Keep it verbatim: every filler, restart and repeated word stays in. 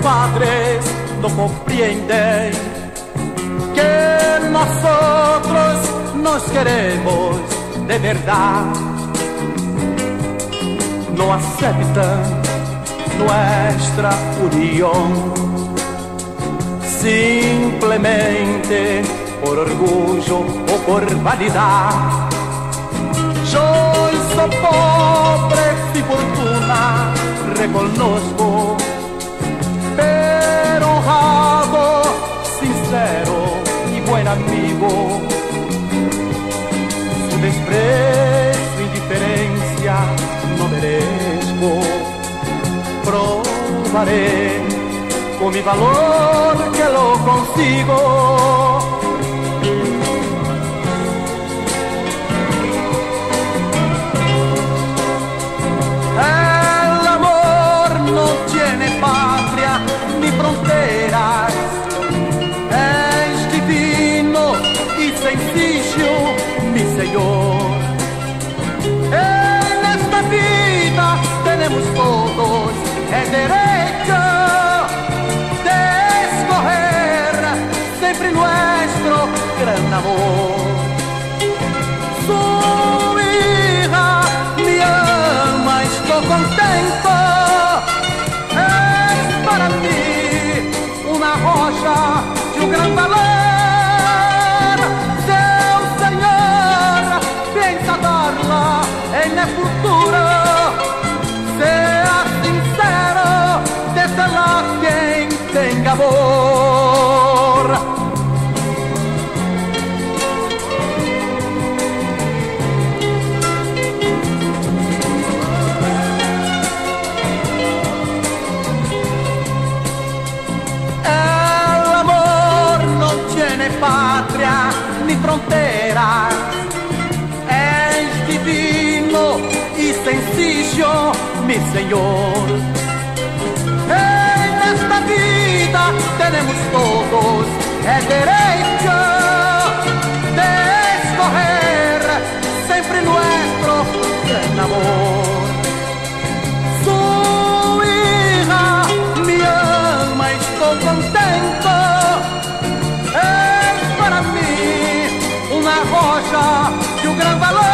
padres no comprenden que nosotros nos queremos de verdad. No aceptan nuestra unión, simplemente por orgullo o por vanidad. Yo soy pobre sin fortuna, reconozco, pero honrado, sincero y buen amigo. Su desprecio, indiferencia, no merezco. Probaré con mi valor que lo consigo. El amor no tiene patria ni fronteras, es divino y sencillo, mi Señor. En esta vida tenemos todos el derecho de escoger siempre nuestro gran amor. Su hija me ama, estoy contento, es para mí una joya de un gran valor. Seu Señor piensa darla en el futuro. Sea sincero, désela quien tenga amor. El amor no tiene patria ni fronteras, es divino y sencillo, mi Señor. En esta vida tenemos todos el derecho de escoger siempre nuestro gran amor. Su hija me ama, estoy contento, es para mí una joya de un gran valor.